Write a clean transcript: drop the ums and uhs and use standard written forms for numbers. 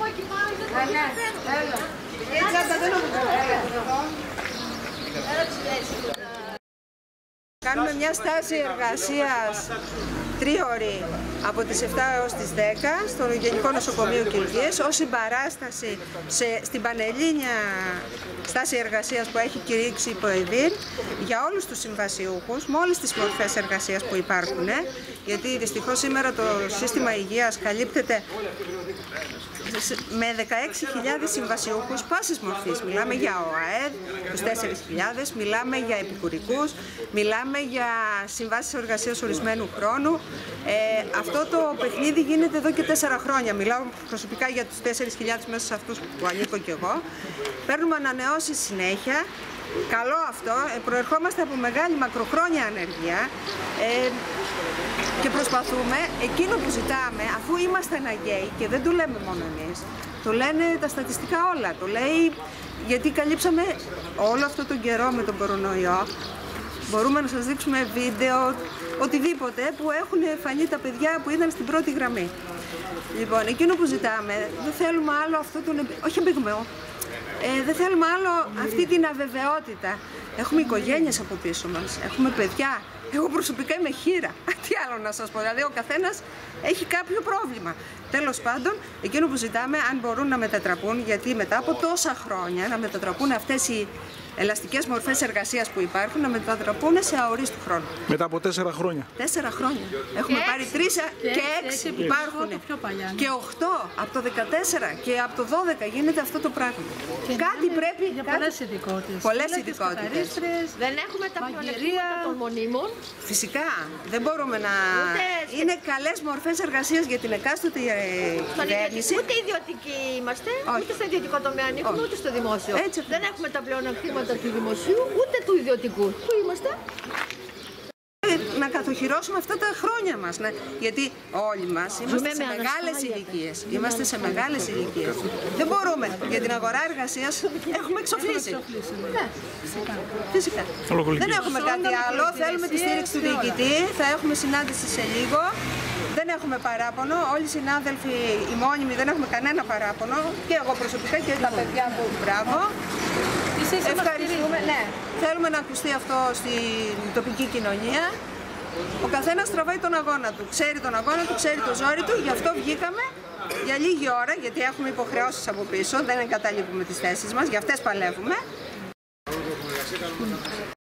Κάνουμε μια στάση εργασίας τρίωρη από τις 7 έως τις 10 στο Γενικό Νοσοκομείο Κιλκής ως συμπαράσταση στην πανελλήνια στάση εργασίας που έχει κηρύξει η ΠΟΕΔΗΝ για όλους τους συμβασιούχους με όλες τις μορφές εργασίας που υπάρχουν, γιατί δυστυχώς σήμερα το σύστημα υγείας καλύπτεται με 16.000 συμβασιούχους πάσης μορφής. Μιλάμε για ΟΑΕΔ, τους 4.000, μιλάμε για επικουρικούς, μιλάμε για συμβάσεις εργασίας ορισμένου χρόνου. Αυτό το παιχνίδι γίνεται εδώ και 4 χρόνια. Μιλάω προσωπικά για τους 4.000 μέσα σε αυτούς που ανήκω κι εγώ. Παίρνουμε ανανεώσεις συνέχεια. Καλό αυτό. Προερχόμαστε από μεγάλη μακροχρόνια ανεργία. Και προσπαθούμε, εκείνο που ζητάμε, αφού είμαστε αναγκαίοι και δεν το λέμε μόνο εμείς, το λένε τα στατιστικά όλα, το λέει γιατί καλύψαμε όλο αυτό τον καιρό με τον κορονοϊό. Μπορούμε να σας δείξουμε βίντεο, οτιδήποτε που έχουν φανεί τα παιδιά που ήταν στην πρώτη γραμμή. Λοιπόν, εκείνο που ζητάμε, δεν θέλουμε άλλο αυτό τον όχι εμπεγμό. Δεν θέλουμε άλλο αυτή την αβεβαιότητα. Έχουμε οικογένειες από πίσω μας, έχουμε παιδιά. Εγώ προσωπικά είμαι χήρα. Τι άλλο να σας πω, δηλαδή ο καθένας έχει κάποιο πρόβλημα. Τέλος πάντων, εκείνο που ζητάμε, αν μπορούν να μετατραπούν, γιατί μετά από τόσα χρόνια να μετατραπούν αυτές οι ελαστικές μορφές εργασίας που υπάρχουν, να μετατραπούν σε αορίστου χρόνου. Μετά από 4 χρόνια. 4 χρόνια. Έχουμε πάρει 3 και 6 υπάρχουν. Και 8 από το 14 και από το 12 γίνεται αυτό το πράγμα. Κάτι πρέπει. Για πολλές ειδικότητες. Πολλές ειδικότητες. Δεν έχουμε τα πλεονεκτήματα των μονίμων. Φυσικά. Δεν μπορούμε να. Είναι καλές μορφές εργασίας για την εκάστοτε κυβέρνηση. Ούτε ιδιωτικοί είμαστε, ούτε στο ιδιωτικό τομέα ανήκουμε, ούτε στο δημόσιο. Δεν έχουμε τα πλεονεκτήματα του δημοσίου, ούτε του ιδιωτικού. Πού είμαστε? Να κατοχυρώσουμε αυτά τα χρόνια μας, γιατί όλοι μας είμαστε σε μεγάλες ηλικίες. Είμαστε σε μεγάλες ηλικίες. Δεν μπορούμε, για την αγορά εργασίας έχουμε εξοφλήσει. Ναι, φυσικά. Δεν έχουμε κάτι άλλο, θέλουμε τη στήριξη του διοικητή, θα έχουμε συνάντηση σε λίγο. Δεν έχουμε παράπονο, όλοι οι συνάδελφοι, οι μόνιμοι δεν έχουμε κανένα παράπονο, και εγώ προσωπικά και τα παιδιά μου, μπράβο. Ευχαριστούμε. Ναι, θέλουμε να ακουστεί αυτό στην τοπική κοινωνία. Ο καθένας τραβάει τον αγώνα του. Ξέρει τον αγώνα του, ξέρει το ζόρι του. Γι' αυτό βγήκαμε για λίγη ώρα, γιατί έχουμε υποχρεώσεις από πίσω. Δεν εγκαταλείπουμε τις θέσεις μας, για αυτές παλεύουμε.